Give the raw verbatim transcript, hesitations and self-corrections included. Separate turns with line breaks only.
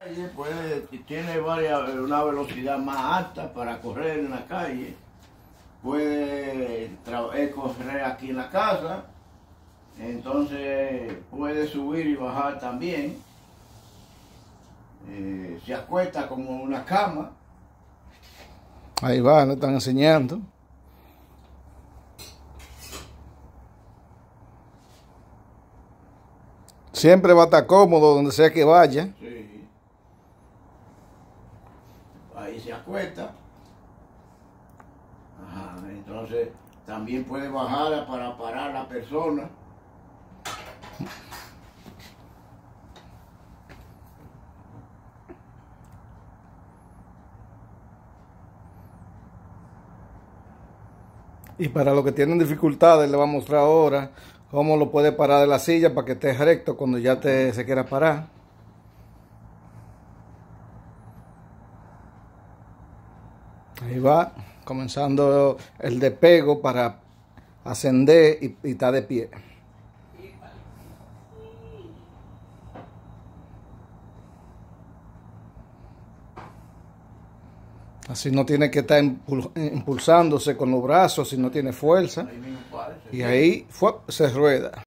Puede, tiene varias, una velocidad más alta para correr en la calle. Puede correr aquí en la casa. Entonces puede subir y bajar también. Eh, se acuesta como una cama.
Ahí va, le están enseñando. Siempre va a estar cómodo donde sea que vaya.
Sí. Ahí se acuesta. Ajá. Entonces también puede bajar para parar a la persona.
Y para los que tienen dificultades, le voy a mostrar ahora cómo lo puede parar de la silla para que esté recto cuando ya te, se quiera parar. Ahí va, comenzando el despego para ascender y, y estar de pie. Así no tiene que estar impulsándose con los brazos si no tiene fuerza. Y ahí fue, se rueda.